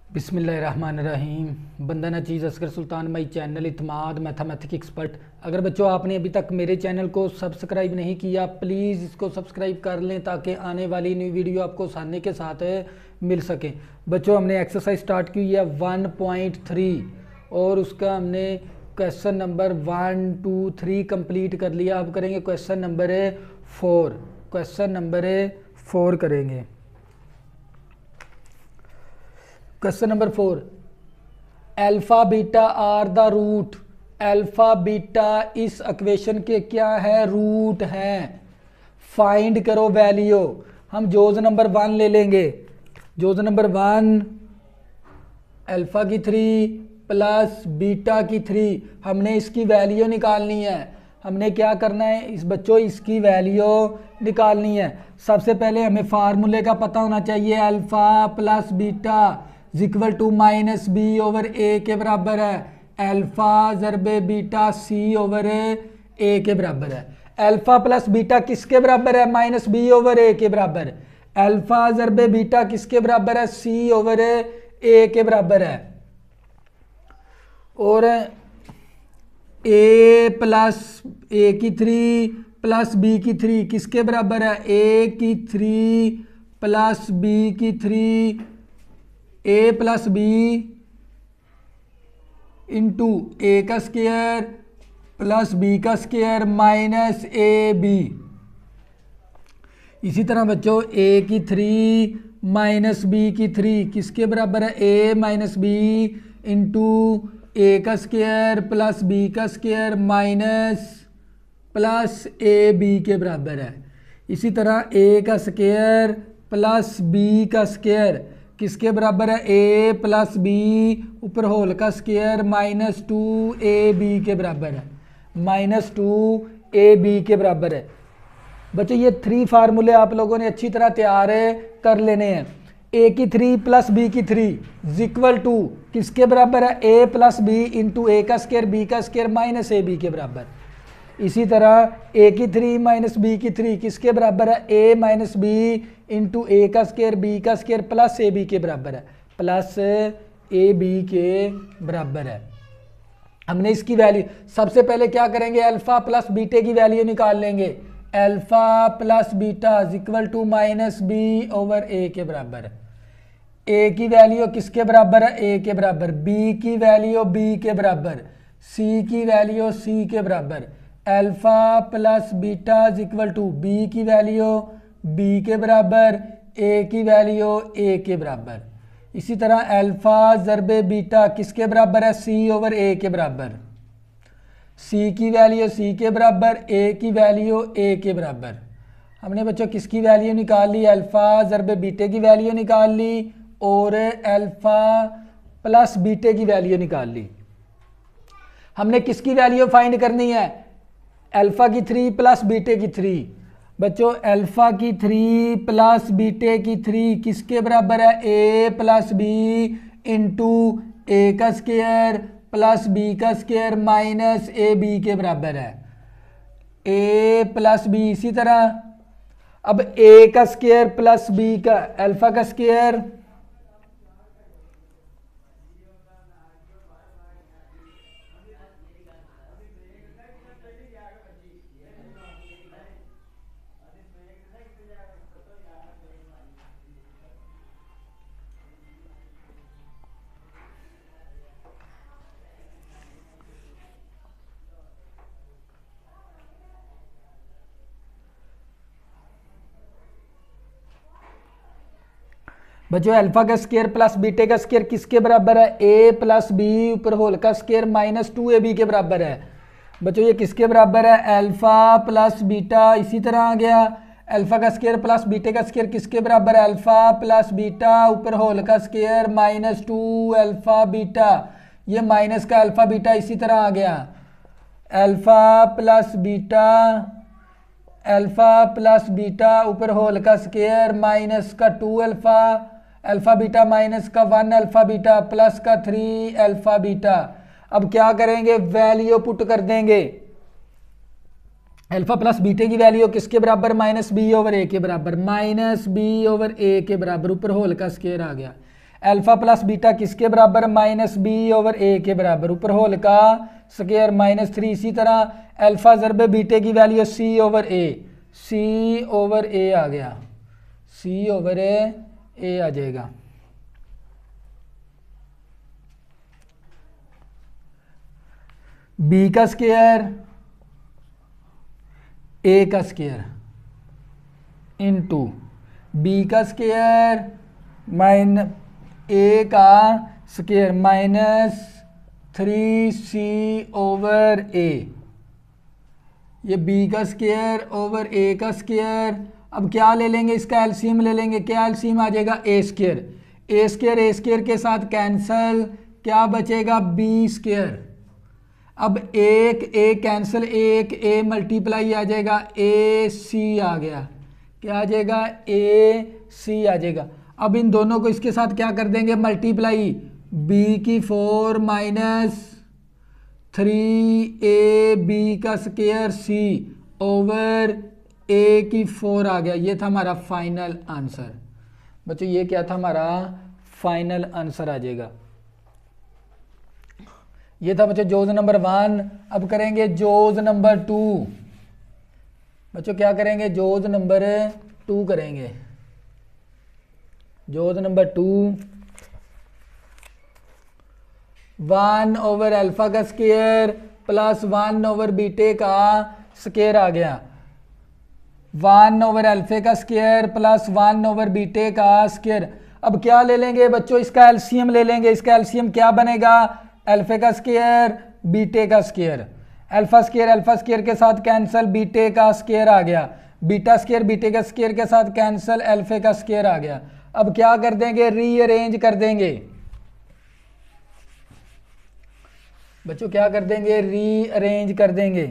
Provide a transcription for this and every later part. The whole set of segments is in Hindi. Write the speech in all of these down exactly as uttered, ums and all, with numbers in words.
बिस्मिल्लाहिर्रहमानिर्रहीम। बंदना चीज़ Asghar Sultan my channel Itmad mathematic expert. अगर बच्चों आपने अभी तक मेरे चैनल को सब्सक्राइब नहीं किया, प्लीज़ इसको सब्सक्राइब कर लें ताकि आने वाली न्यू वीडियो आपको आसानी के साथ मिल सके। बच्चों हमने एक्सरसाइज स्टार्ट की है वन पॉइंट थ्री और उसका हमने question number one two three complete कर लिया। अब करेंगे question number four. Question number four करेंगे। Question number four, alpha beta are the root. Alpha beta इस इक्वेशन के क्या है? रूट हैं। फाइंड करो वैल्यू। हम जोज नंबर वन ले लेंगे। जोज नंबर वन अल्फा की थ्री प्लस बीटा की थ्री, हमने इसकी वैल्यू निकालनी है। हमने क्या करना है इस बच्चों, इसकी वैल्यू निकालनी है। सबसे पहले हमें फार्मूले का पता होना चाहिए। Alpha plus beta equal to minus B over A के बराबर है। अल्फा जरबे बीटा सी ओवर ए के बराबर है। अल्फा प्लस बीटा किसके बराबर है? माइनस बी ओवर ए के बराबर। अल्फा जरबे बीटा किसके बराबर है? सी ओवर ए के बराबर है। और ए प्लस ए की थ्री प्लस बी की थ्री किसके बराबर है? ए की थ्री प्लस बी की three, A plus B into A का स्क्वायर प्लस बी का स्क्वायर माइनस ए बी। इसी तरह बच्चों ए की थ्री माइनस बी की थ्री किसके बराबर है? A minus B into A का स्क्वायर प्लस बी का square minus plus A B के बराबर है। इसी तरह ए का स्क्वायर प्लस बी का स्क्वायर किसके बराबर है? ए प्लस बी ऊपर होल का square minus two A B के बराबर है। माइनस टू ए बी के बराबर है। बच्चों ये थ्री फार्मूले आप लोगों ने अच्छी तरह तैयार कर लेने हैं। ए की थ्री प्लस बी की थ्री इक्वल टू किसके बराबर है? A plus B into A का स्क्वायर बी का स्क्वायर माइनस ए बी के बराबर। इसी तरह ए की थ्री माइनस बी की थ्री किसके बराबर है? A minus B into A का स्क्वायर बी का स्क्वायर प्लस ए बी के बराबर है। प्लस ए बी के बराबर है। हमने इसकी वैल्यू सबसे पहले क्या करेंगे? अल्फा प्लस बीटे की वैल्यू निकाल लेंगे। Alpha plus beta equal to minus B over A के बराबर। ए की वैल्यू किसके बराबर है? ए के बराबर। बी की वैल्यू बी के बराबर। सी की वैल्यू सी के बराबर। Alpha plus beta equal to B की वैल्यू बी के बराबर, ए की वैल्यू ए के बराबर। इसी तरह अल्फा जरबे बीटा किसके बराबर है? सी ओवर ए के बराबर। सी की वैल्यू सी के बराबर, ए की वैल्यू ए के बराबर। हमने बच्चों किसकी वैल्यू निकाल ली? अल्फा जरबे बीटे की वैल्यू निकाल ली और अल्फा प्लस बीटे की वैल्यू निकाल ली। हमने किसकी वैल्यू फाइंड करनी है? अल्फा की थ्री प्लस बीटे की थ्री। बच्चों अल्फा की थ्री प्लस बीटे की थ्री किसके बराबर है? A plus B into A का स्क्वायर प्लस बी का स्क्वायर माइनस ए बी के बराबर है। A plus B. इसी तरह अब ए का स्क्वायर प्लस बी का अल्फा का स्क्वायर बच्चों अल्फा का स्क्वायर प्लस बीटे का स्क्वायर किसके बराबर है? ए प्लस बी ऊपर होल का square minus two A B के बराबर है। बच्चों ये किसके बराबर है? Alpha plus beta. इसी तरह आ गया अल्फा का स्क्वायर प्लस बीटे का स्क्वायर किसके बराबर है? अल्फा प्लस बीटा ऊपर होल का square minus two alpha beta. ये माइनस का अल्फा बीटा इसी तरह आ गया। Alpha plus beta alpha plus beta ऊपर होल का स्क्वायर माइनस का two alpha alpha beta minus का वन अल्फा बीटा प्लस का थ्री अल्फा बीटा। अब क्या करेंगे? वैल्यू पुट कर देंगे। अल्फा प्लस बीटे की वैल्यू किसके बराबर? माइनस बी ओवर ए के बराबर। माइनस बी ओवर ए के बराबर ऊपर होल का स्क्वायर आ गया। अल्फा प्लस बीटा किसके बराबर, माइनस बी ओवर ए के बराबर, ऊपर होल का स्क्वायर माइनस थ्री। इसी तरह अल्फा ज़रबे बीटे की value C over A, C over A आ गया, सी ओवर ए ए आ जाएगा। बी का स्क्वायर ए का स्क्वायर इनटू बी का स्क्वायर माइन ए का square minus three C over A, ये बी का स्क्वायर ओवर ए का स्क्वायर। अब क्या ले लेंगे, इसका एलसीएम ले लेंगे, क्या एलसीएम आ जाएगा, A square, A square A square के साथ कैंसल, क्या बचेगा, बी स्क्वायर। अब एक ए कैंसिल, एक ए मल्टीप्लाई आ जाएगा, ए सी आ गया, क्या आ जाएगा, ए सी आ जाएगा। अब इन दोनों को इसके साथ क्या कर देंगे, मल्टीप्लाई, बी की four minus three A B का स्क्वायर सी ओवर ए की फोर आ गया। ये था हमारा फाइनल आंसर बच्चों, ये क्या था हमारा फाइनल आंसर आ जाएगा। ये था बच्चों जोज नंबर वन। अब करेंगे जोज नंबर टू। बच्चों क्या करेंगे, जोज नंबर टू करेंगे। जोज number two, one over alpha का स्क्वायर प्लस वन ओवर बीटे का स्क्वायर आ गया, वन ओवर अल्फे का स्क्वायर प्लस वन ओवर बीटे का स्क्वायर। अब क्या ले लेंगे बच्चों, इसका एलसीएम ले लेंगे। इसका एलसीएम क्या बनेगा, अल्फे का स्क्वायर बीटे का square, alpha square alpha square के साथ कैंसिल, बीटे का स्क्वायर आ गया, बीटा स्क्वायर बीटे का स्क्वायर के साथ कैंसिल, अल्फे का स्क्वायर आ गया। अब क्या कर देंगे, रीअरेंज कर देंगे बच्चों, क्या कर देंगे, रीअरेंज कर देंगे।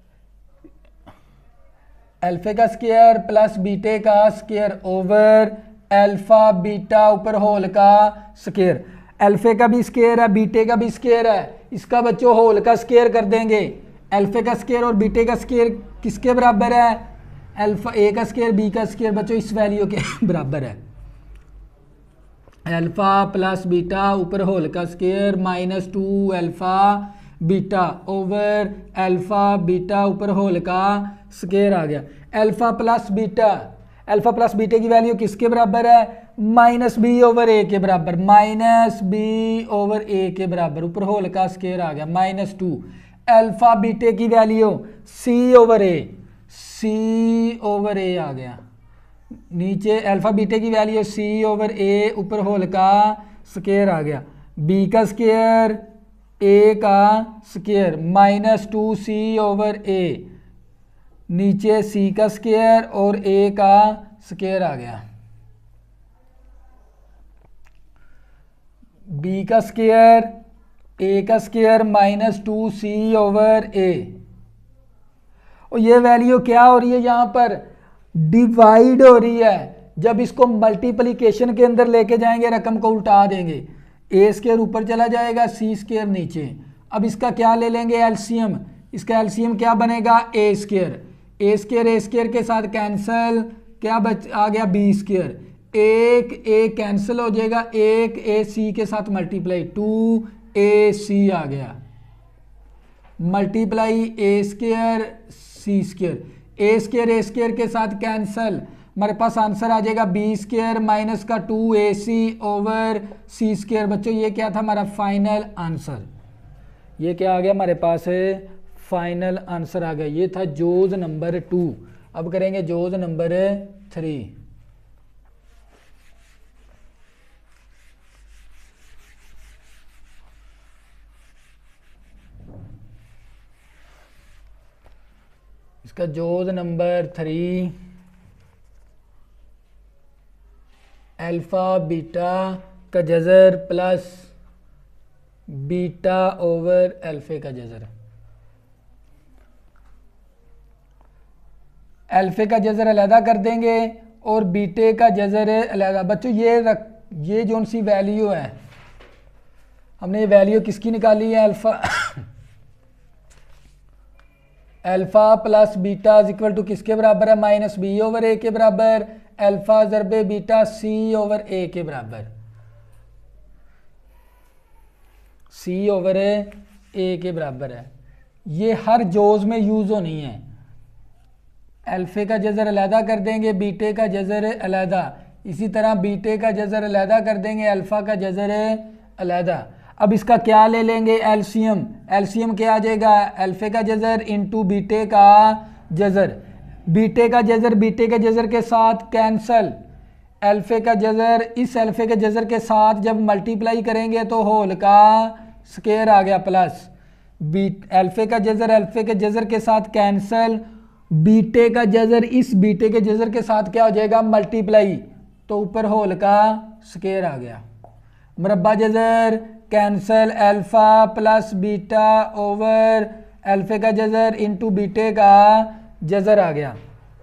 अल्फे का स्क्वायर प्लस बीटे का स्क्वायर ओवर अल्फा बीटा ऊपर होल का स्क्वायर, अल्फे का भी स्क्वायर है बीटे का भी स्क्वायर है, इसका बच्चों होल का स्क्वायर कर देंगे। अल्फे का स्क्वायर और बीटे का स्क्वायर किसके बराबर है, अल्फा ए का स्क्वायर बी का स्क्वायर बच्चों इस वैल्यू के बराबर है। अल्फा प्लस बीटा ऊपर होल का square minus two alpha beta over alpha beta ऊपर होल का स्क्वायर आ गया। Alpha plus beta, alpha plus बीटे की वैल्यू किसके बराबर है, माइनस बी ओवर ए के बराबर, माइनस बी ओवर ए के बराबर, ऊपर होल का स्क्वायर आ गया माइनस टू। अल्फा बीटे की value C over A, C over A आ गया, नीचे अल्फा बीटे की वैल्यू सी ओवर ए ऊपर होल का स्क्वायर आ गया, बी का स्क्वायर ए का square minus two C over A, नीचे सी का स्क्वायर और ए का स्क्वायर आ गया, बी का स्क्वायर ए का square minus two C over A. और ये वैल्यू क्या हो रही है, यहाँ पर डिवाइड हो रही है। जब इसको मल्टीप्लिकेशन के अंदर लेके जाएंगे रकम को उल्टा देंगे, ए स्क्वायर ऊपर चला जाएगा सी स्क्वायर नीचे। अब इसका क्या ले लेंगे एलसीएम, इसका एलसीएम क्या बनेगा, A square, A square A square के साथ कैंसल, क्या बच आ गया बी स्क्वायर, एक ए कैंसिल हो जाएगा, एक ए सी के साथ मल्टीप्लाई, टू ए सी आ गया, multiply A square C square, A square A square के साथ कैंसल, हमारे पास आंसर आ जाएगा बी स्क्वायर माइनस का two A C over C square. बच्चों ये क्या था हमारा फाइनल आंसर, ये क्या आ गया हमारे पास है फाइनल आंसर आ गया। ये था जोज नंबर टू। अब करेंगे जोज नंबर थ्री। इसका जोज नंबर थ्री, अल्फा बीटा का जज़र प्लस बीटा ओवर अल्फे का जज़र। अल्फे का जज़र अलहदा कर देंगे और बीटे का जज़र अलहदा। बच्चों ये रख ये जो सी वैल्यू है, हमने ये वैल्यू किसकी निकाली है, alpha alpha plus beta is equal to किसके बराबर है, माइनस बी ओवर ए के बराबर, अल्फा ज़रबे बीटा सी ओवर ए के बराबर। सी ओवर ए के बराबर है। ये हर जोज में यूज़ होनी है। अल्फे का जज़र अलहदा कर देंगे, बीटे का जज़र अलहदा, इसी तरह बीटे का जज़र अलहदा कर देंगे, अल्फ़ा का जज़र अलहदा। अब इसका क्या ले लेंगे, एलसीएम। एलसीएम क्या आ जाएगा, अल्फे का जज़र इंटू बीटे का जज़र। बीटे का जज़र बीटे के जज़र के साथ कैंसल, अल्फे का जज़र इस अल्फे के जज़र के साथ जब मल्टीप्लाई करेंगे तो होल का स्केयर आ गया प्लस बी, अल्फे का जज़र अल्फे के जज़र के साथ कैंसल, बीटे का जज़र इस बीटे के जज़र के साथ क्या हो जाएगा, मल्टीप्लाई, तो ऊपर होल का स्केयर आ गया। मुरब्बा जज़र कैंसल, अल्फ़ा प्लस बीटा ओवर अल्फे का जज़र इंटू बीटे का जज़र आ गया।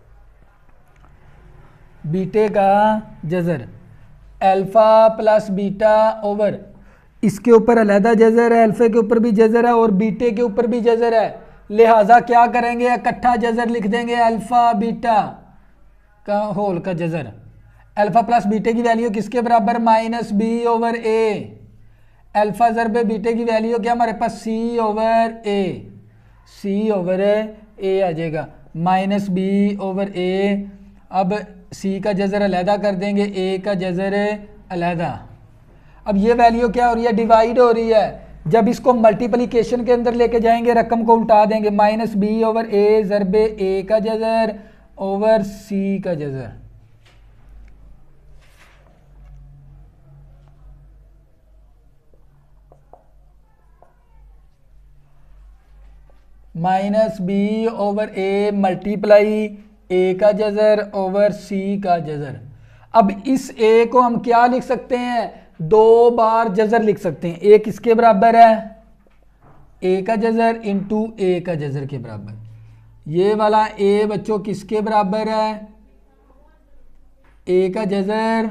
बीटे का जज़र अल्फ़ा प्लस बीटा ओवर, इसके ऊपर अलहदा जज़र है, अल्फ़े के ऊपर भी जज़र है और बीटे के ऊपर भी जज़र है, लिहाजा क्या करेंगे, इकट्ठा जज़र लिख देंगे, अल्फ़ा बीटा का होल का जज़र। अल्फ़ा प्लस बीटे की वैल्यू किसके बराबर, minus B over A. Alpha ज़रबे बीटे की वैल्यू क्या हमारे पास, सी over A, C over A आ जाएगा, माइनस बी ओवर ए। अब सी का जज़र अलहदा कर देंगे, ए का जज़र अलहदा। अब ये वैल्यू क्या हो रही है, डिवाइड हो रही है। जब इसको मल्टीप्लिकेशन के अंदर लेके जाएंगे रकम को उल्टा देंगे, माइनस बी ओवर ए ज़रबे ए का जज़र ओवर सी का जज़र। Minus B over A multiply A का जज़र ओवर सी का जज़र। अब इस ए को हम क्या लिख सकते हैं, दो बार जज़र लिख सकते हैं। ए किसके बराबर है, ए का जज़र इंटू ए का जज़र के बराबर। ये वाला ए बच्चों किसके बराबर है, ए का जज़र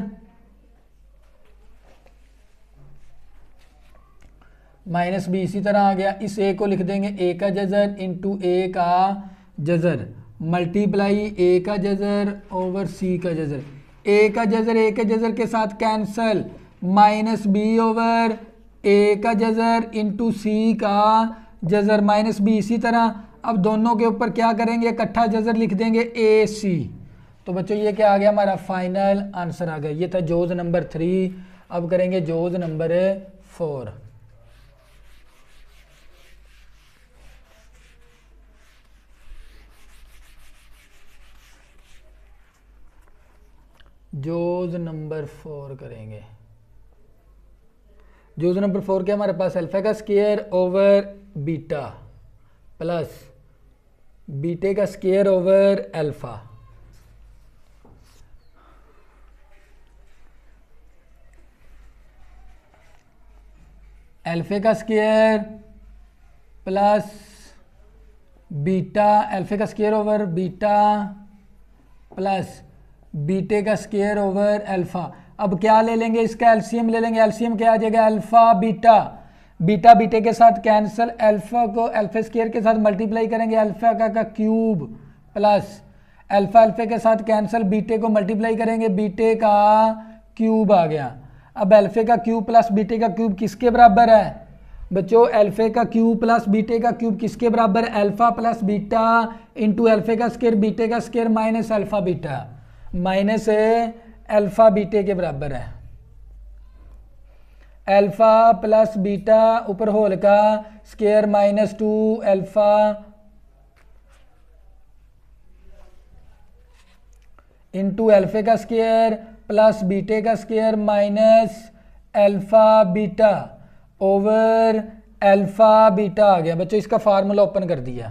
माइनस बी, इसी तरह आ गया। इस ए को लिख देंगे ए का जज़र इंटू ए का जज़र मल्टीप्लाई ए का जज़र ओवर सी का जज़र। ए का जज़र ए के जज़र के साथ cancel, minus B over A का जज़र इंटू सी का जज़र माइनस बी, इसी तरह। अब दोनों के ऊपर क्या करेंगे, इकट्ठा जज़र लिख देंगे, ए सी। तो बच्चों ये क्या आ गया, हमारा फाइनल आंसर आ गया। ये था जोज नंबर थ्री। अब करेंगे जोज नंबर फोर। जोज नंबर फोर करेंगे। जोज नंबर फोर क्या हमारे पास, अल्फा का स्केयर ओवर बीटा प्लस बीटे का स्केयर ओवर अल्फा। अल्फे का स्केयर प्लस बीटा, अल्फे का स्केयर ओवर बीटा प्लस बीटे का स्केयर ओवर अल्फा। अब क्या ले लेंगे, इसका एलसीएम ले लेंगे। एलसीएम क्या आ जाएगा, अल्फा बीटा, बीटा बीटे के साथ कैंसल, अल्फा को अल्फा स्केयर के साथ मल्टीप्लाई करेंगे, अल्फा का, का क्यूब प्लस अल्फा अल्फे के साथ कैंसल, बीटे को मल्टीप्लाई करेंगे, बीटे का क्यूब आ गया। अब अल्फे का क्यूब प्लस बीटे का क्यूब किसके बराबर है बच्चों, अल्फे का क्यूब प्लस बीटे का क्यूब किसके बराबर है, अल्फा प्लस बीटा इंटू अल्फे का स्केयर बीटे का square minus alpha beta, minus alpha बीटे के बराबर है। अल्फा प्लस बीटा ऊपर होल का square minus two alpha into अल्फे का स्केयर प्लस बीटे का square minus alpha beta over alpha beta आ गया। बच्चों इसका फार्मूला ओपन कर दिया,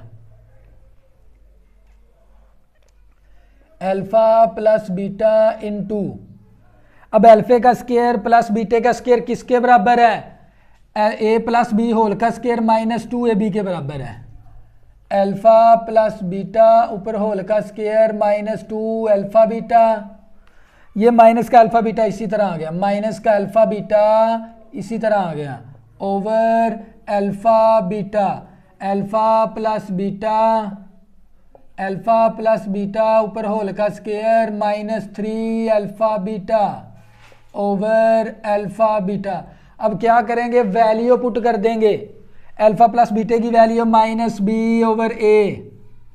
अल्फा प्लस बीटा इंटू, अब अल्फे का स्केयर प्लस बीटे का स्केयर किसके बराबर है, ए प्लस बी होल का square minus two A B के बराबर है। अल्फा प्लस बीटा ऊपर होल का square minus two alpha beta, ये माइनस का अल्फा बीटा इसी तरह आ गया, माइनस का अल्फा बीटा इसी तरह आ गया over alpha beta, alpha plus beta, alpha plus beta ऊपर होल का square minus three alpha beta over alpha beta. अब क्या करेंगे, वैल्यू पुट कर देंगे, अल्फा प्लस बीटा की value minus B over A,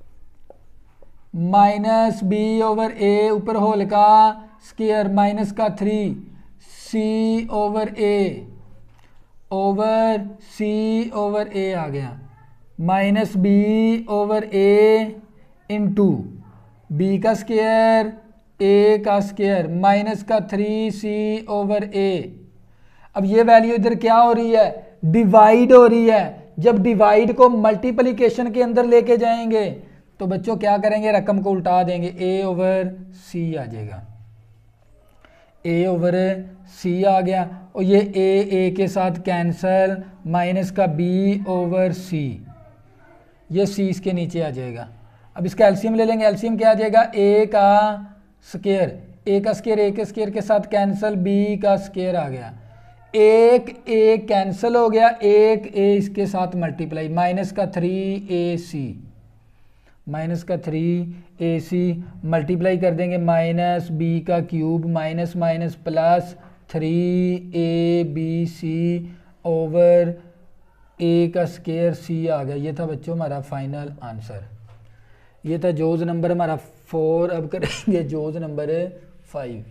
minus B over A ऊपर होल का स्क्वायर माइनस का three C over A over C over A आ गया, minus B over A into B का स्क्वायर ए का स्क्वायर माइनस का थ्री सी ओवर ए। अब ये वैल्यू इधर क्या हो रही है, डिवाइड हो रही है। जब डिवाइड को मल्टीप्लिकेशन के अंदर लेके जाएंगे तो बच्चों क्या करेंगे, रकम को उल्टा देंगे, ए ओवर सी आ जाएगा, ए ओवर सी आ गया, और ये ए ए के साथ कैंसल, माइनस का बी ओवर सी, ये सी इसके नीचे आ जाएगा। अब इसका एलसीएम ले लेंगे, एलसीएम क्या आ जाएगा, ए का स्क्वायर, ए का स्क्वायर ए के स्क्वायर के साथ कैंसल, बी का स्क्वायर आ गया, एक ए कैंसिल हो गया, एक ए इसके साथ मल्टीप्लाई, माइनस का थ्री ए सी, माइनस का थ्री ए सी मल्टीप्लाई कर देंगे, माइनस बी का cube minus minus plus three A B C over A का स्क्वायर सी आ गया। ये था बच्चों हमारा फाइनल आंसर। ये था जोज नंबर हमारा फोर। अब करेंगे जोज नंबर फाइव।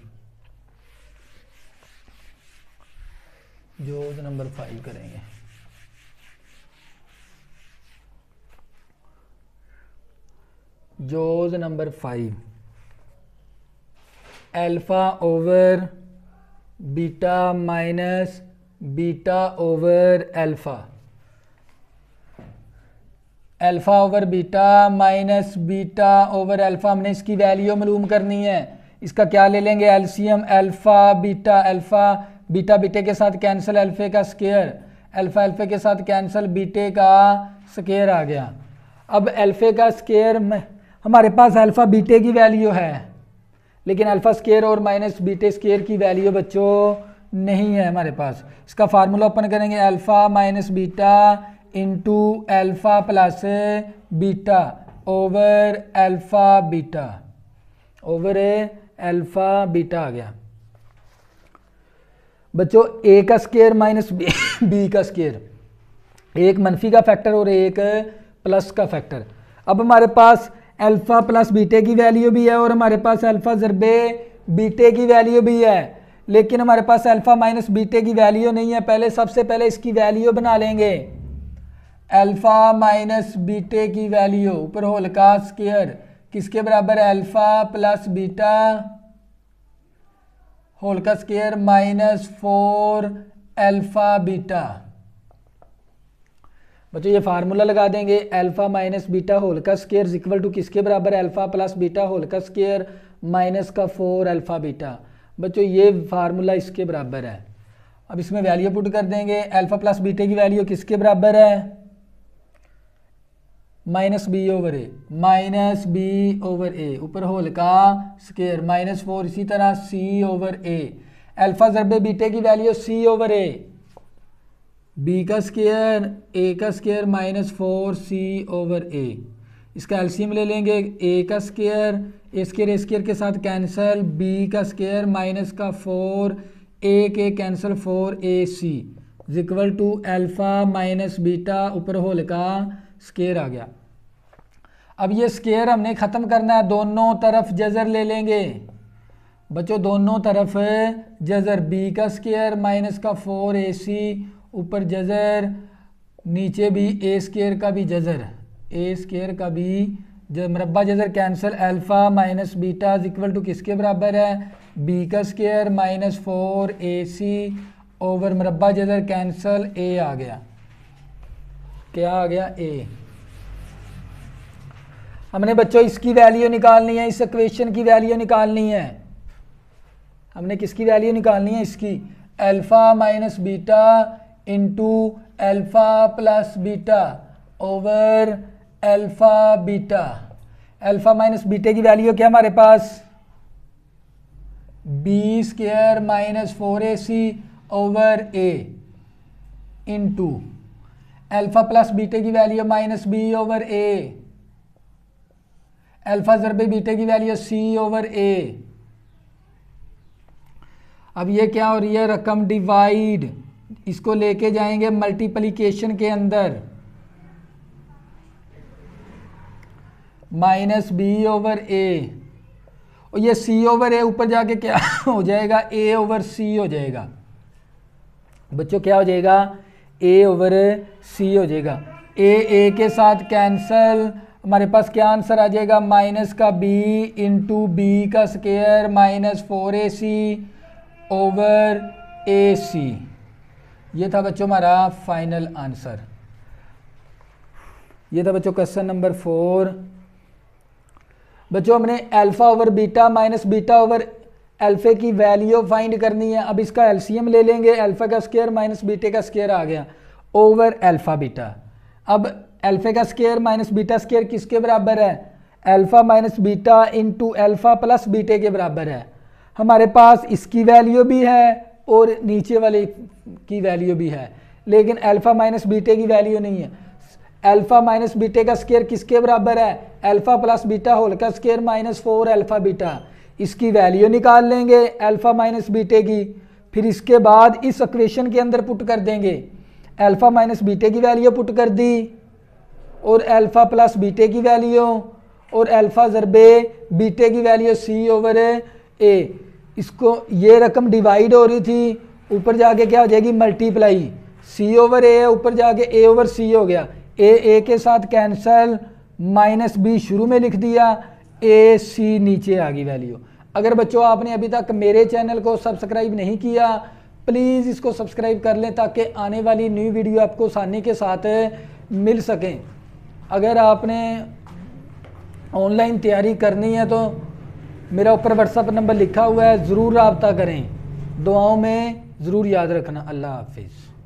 जोज नंबर फाइव करेंगे। जोज number five, alpha over beta minus beta over alpha, alpha over beta minus beta over alpha, हमने इसकी वैल्यू मालूम करनी है। इसका क्या ले लेंगे, LCM, alpha beta, alpha beta बीटे के साथ कैंसिल, अल्फे का स्क्वायर, अल्फा अल्फे के साथ कैंसिल, बीटे का स्क्वायर आ गया। अब अल्फे का स्क्वायर में हमारे पास अल्फा बीटे की वैल्यू है, लेकिन अल्फा स्क्वायर और माइनस बीटे स्क्वायर की वैल्यू बच्चों नहीं है हमारे पास। इसका फार्मूला ओपन करेंगे, alpha minus beta into alpha plus beta over alpha beta over alpha beta आ गया। बच्चों ए का स्क्वायर माइनस बी का स्क्वायर, एक मनफी का फैक्टर और एक प्लस का फैक्टर। अब हमारे पास अल्फा प्लस बीटे की वैल्यू भी है और हमारे पास अल्फा ज़रबे बीटे की वैल्यू भी है, लेकिन हमारे पास अल्फा माइनस बीटे की वैल्यू नहीं है। पहले सबसे पहले इसकी वैल्यू बना लेंगे, अल्फा माइनस बीटे की वैल्यू ऊपर होल का स्क्वायर किसके बराबर है, अल्फा प्लस बीटा होल का square minus four alpha beta. बच्चों ये फार्मूला लगा देंगे, अल्फा माइनस बीटा होल का स्क्वायर इक्वल टू किसके बराबर है, अल्फा प्लस बीटा होल का स्क्वायर माइनस का फोर अल्फा बीटा। बच्चों ये फार्मूला इसके बराबर है। अब इसमें वैल्यू पुट कर देंगे, अल्फा प्लस बीटा की वैल्यू किसके बराबर है, minus B over A, minus B over A ऊपर होल का स्क्वायर माइनस फोर, इसी तरह सी ओवर ए, अल्फा ज़रबे बीटे की value C over A, B का स्क्वायर ए का square minus four C over A. इसका एलसीएम ले लेंगे, ए का square A square A square के साथ कैंसिल, बी का स्क्वायर माइनस का फोर ए के cancel four A C equal to alpha minus beta ऊपर होल का स्क्वायर आ गया। अब ये स्क्वायर हमने ख़त्म करना है, दोनों तरफ जज़र ले लेंगे। बच्चों दोनों तरफ जज़र, बी का स्क्वायर माइनस का फोर ए सी ऊपर जज़र, नीचे भी ए स्क्वायर का भी जज़र, ए स्क्वायर का भी मरबा जज़र cancel, alpha minus beta equal to किसके बराबर है, बी का square minus four A C over मरबा जज़र कैंसिल, ए आ गया। क्या आ गया, ए। हमने बच्चों इसकी वैल्यू निकालनी है, इस इक्वेशन की वैल्यू निकालनी है। हमने किसकी वैल्यू निकालनी है, इसकी, alpha minus beta into alpha plus beta over alpha beta. Alpha minus बीटे की वैल्यू क्या हमारे पास, B square minus four A C over A into alpha plus बीटे की value minus B over A, alpha ज़रबे बीटे की वैल्यू सी ओवर ए। अब ये क्या हो रही है, रकम डिवाइड, इसको लेके जाएंगे मल्टीप्लिकेशन के अंदर, माइनस बी ओवर ए, और ये सी ओवर ए ऊपर जाके क्या हो जाएगा, ए ओवर सी हो जाएगा। बच्चों क्या हो जाएगा, ए ओवर सी हो जाएगा। ए ए के साथ कैंसल, हमारे पास क्या आंसर आ जाएगा, माइनस का बी इंटू बी का square minus four A C over A C. ये था बच्चों हमारा फाइनल आंसर। ये था बच्चों क्वेश्चन नंबर फोर। बच्चों हमने alpha over beta minus beta over अल्फे की वैल्यू फाइंड करनी है। अब इसका एलसीएम ले लेंगे, अल्फा का स्क्वायर माइनस बीटे का स्क्वायर आ गया ओवर अल्फा बीटा। अब अल्फे का स्क्वायर माइनस बीटा स्क्वायर किसके बराबर है, alpha minus beta into alpha plus बीटे के बराबर है। हमारे पास इसकी वैल्यू भी है और नीचे वाले की वैल्यू भी है, लेकिन अल्फा माइनस बीटे की वैल्यू नहीं है। अल्फा माइनस बीटे का स्क्वायर किसके बराबर है, अल्फा प्लस बीटा होल का square minus four alpha beta. इसकी वैल्यू निकाल लेंगे अल्फा माइनस बीटे की, फिर इसके बाद इस इक्वेशन के अंदर पुट कर देंगे। अल्फा माइनस बीटे की वैल्यू पुट कर दी और अल्फा प्लस बीटे की वैल्यू और अल्फा ज़रबे बीटे की वैल्यू सी ओवर ए। इसको ये रकम डिवाइड हो रही थी, ऊपर जाके क्या हो जाएगी मल्टीप्लाई, सी ओवर ए ऊपर जाके ए ओवर सी हो गया। ए ए के साथ कैंसल, माइनस बी शुरू में लिख दिया, ए सी नीचे आ गई वैल्यू। अगर बच्चों आपने अभी तक मेरे चैनल को सब्सक्राइब नहीं किया, प्लीज़ इसको सब्सक्राइब कर लें ताकि आने वाली न्यू वीडियो आपको आसानी के साथ मिल सकें। अगर आपने ऑनलाइन तैयारी करनी है तो मेरा ऊपर व्हाट्सएप नंबर लिखा हुआ है, ज़रूर रब्ता करें। दुआओं में ज़रूर याद रखना। अल्लाह हाफिज़।